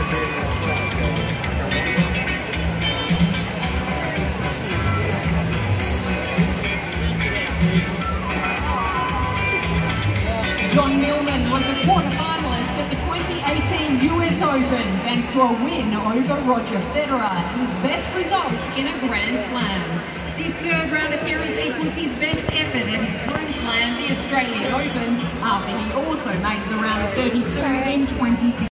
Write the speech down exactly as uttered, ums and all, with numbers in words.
John Millman was a quarter-finalist at the twenty eighteen U S Open thanks to a win over Roger Federer, his best result in a Grand Slam. This third round appearance equals his best effort at his home slam, the Australian Open, after he also made the round of thirty-two in twenty sixteen.